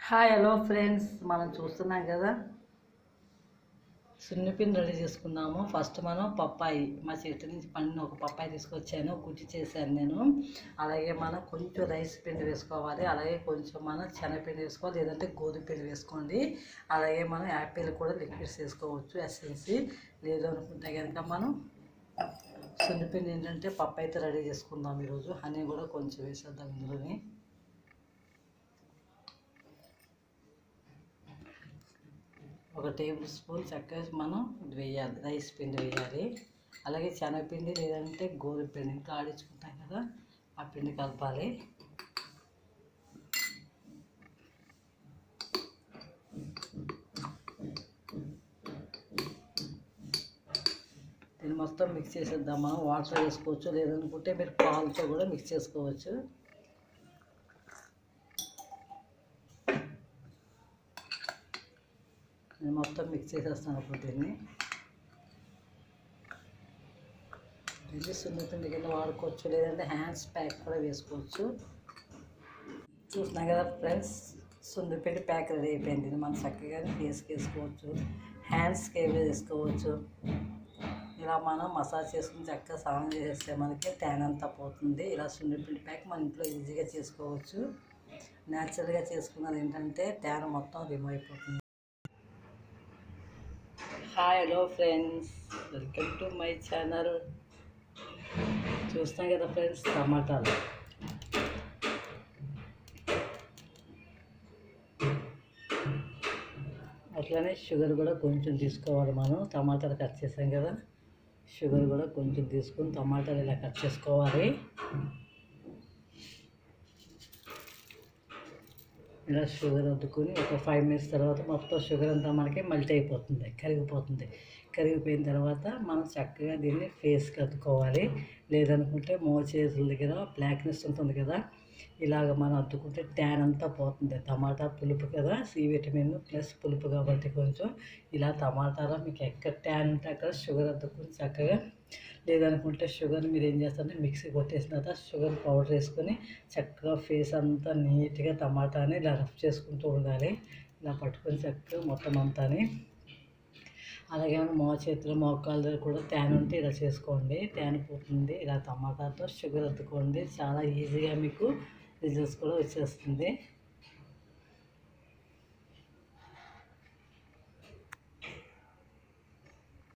Hi hello friends, మనం చూస్తున్నాం కదా సున్నిపిండి రెడీ చేసుకుందాము. ఫస్ట్ మనం పప్పాయి, మా చెట్టు నుంచి పండిన ఒక పప్పాయి తీసుకొచ్చాను, గుజ్జు చేశాను నేను. అలాగే మనం కొంచెం రైస్ పిండి వేసుకోవాలి, అలాగే కొంచెం మనం శనగపిండి వేసుకోవాలి, లేదంటే గోధుమ పిండి వేసుకోండి. అలాగే మనం యాపిల్ కూడా లిక్విడ్స్ వేసుకోవచ్చు, ఎస్ఎన్సి. లేదు అనుకుంటే కనుక మనం సున్నిపిండి ఏంటంటే పప్పు అయితే రెడీ చేసుకుందాం ఈరోజు. హనీ కూడా కొంచెం వేసేద్దాం ఇందులోని. ఒక టేబుల్ స్పూన్ చక్కగా మనం వేయాలి, రైస్ పిండి వేయాలి. అలాగే శనగపిండి లేదంటే గోధుమ పిండి ఇంట్లో ఆడించుకుంటాం కదా, ఆ పిండి కలపాలి. దీన్ని మొత్తం మిక్స్ చేసేద్దాం. మనం వాటర్ వేసుకోవచ్చు, లేదనుకుంటే మీరు పాలతో కూడా మిక్స్ చేసుకోవచ్చు. నేను మొత్తం మిక్స్ చేసేస్తాను ఇప్పుడు దీన్ని సున్నిపిండి కింద వాడుకోవచ్చు, లేదంటే హ్యాండ్స్ ప్యాక్ కూడా వేసుకోవచ్చు. చూస్తున్నాం కదా ఫ్రెండ్స్, సున్నిపిండి ప్యాక్ రెడీ అయిపోయింది. ఇది మనం చక్కగా ఫేస్కి వేసుకోవచ్చు, హ్యాండ్స్కి వేసుకోవచ్చు. ఇలా మనం మసాజ్ చేసుకుని చక్కగా స్నానం చేసేస్తే మనకి ట్యాన్ అంతా పోతుంది. ఇలా సున్నిపిండి ప్యాక్ మన ఇంట్లో ఈజీగా చేసుకోవచ్చు. న్యాచురల్గా చేసుకున్నది ఏంటంటే ట్యాన్ మొత్తం రిమూవ్ అయిపోతుంది. Hi hello friends, welcome to my channel. చూస్తాం కదా ఫ్రెండ్స్, టమాటాలు అట్లనే షుగర్ కూడా కొంచెం తీసుకోవాలి. మనం టమాటాలు కట్ చేసాం కదా, షుగర్ కూడా కొంచెం తీసుకొని టమాటాలు ఇలా కట్ చేసుకోవాలి. ఇలా షుగర్ అద్దుకొని ఒక 5 minutes తర్వాత మొత్తం షుగర్ అంతా మనకి మెల్ట్ అయిపోతుంది, కరిగిపోతుంది. కరిగిపోయిన తర్వాత మనం చక్కగా దీన్ని ఫేస్కి అద్దుకోవాలి, లేదనుకుంటే చేతుల దగ్గర బ్లాక్నెస్ ఉంటుంది కదా, ఇలాగ మనం అద్దుకుంటే ట్యాన్ అంతా పోతుంది. టమాటా పులుపు కదా, సి విటమిన్ ప్లస్ పులుపు కాబట్టి కొంచెం ఇలా టమాటాలో మీకు ఎక్కడ ట్యాన్ ఉంటే అక్కడ షుగర్ అద్దుకొని చక్కగా, లేదనుకుంటే షుగర్ మీరు ఏం చేస్తారంటే మిక్సీ కొట్టేసిన తర్వాత షుగర్ పౌడర్ వేసుకొని చక్కగా ఫేస్ అంతా నీట్గా టమాటాని ఇలా రఫ్ చేసుకుంటూ ఉండాలి. ఇలా పట్టుకొని చక్కగా మొత్తం అంతాని. అలాగే చేతులు మోకాళ్ళ దగ్గర కూడా ట్యాన్ ఉంటే ఇలా చేసుకోండి, ట్యాన్ పోతుంది. ఇలా టమాటాతో షుగర్ అద్దుకోండి, చాలా ఈజీగా మీకు రిజల్ట్స్ కూడా వచ్చేస్తుంది.